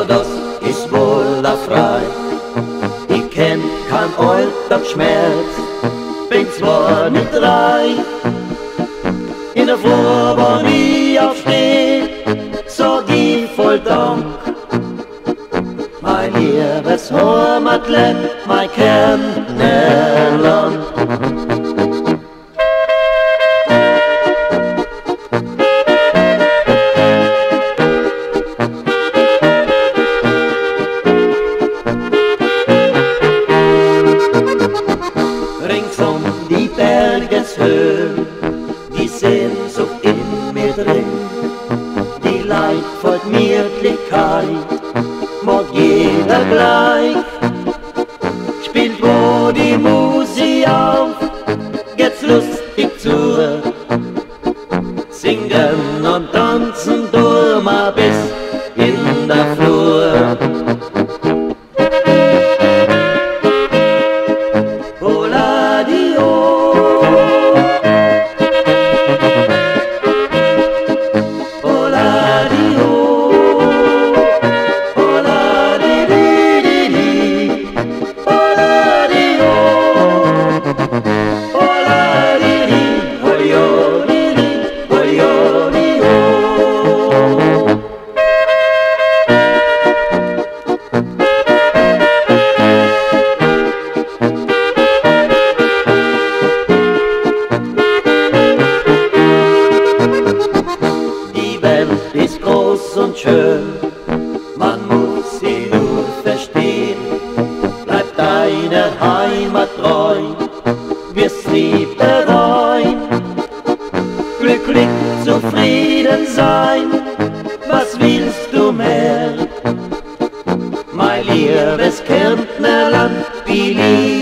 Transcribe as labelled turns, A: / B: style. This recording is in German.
A: das ist wohl da frei. Ich kenn kein Alltagsschmerz, bin zwar nicht reich. In der Früh, wenn ich aufsteh, sag ich voll Dank. Mein liebes Heimatland, mein Kernland. Rings um die Bergeshöhe, die Sehnsucht in mir drin, die leidvoll Gemütlichkeit mag jeder gleich. Spielt wo die Musik auf, geht's lustig zu. Singen und tanzen durch mal bis in der Flur. Ist groß und schön, man muss sie nur verstehen. Bleib deiner Heimat treu, wirst nie bereuen. Glücklich, zufrieden sein, was willst du mehr? Mein liebes Kärntnerland, wie lieb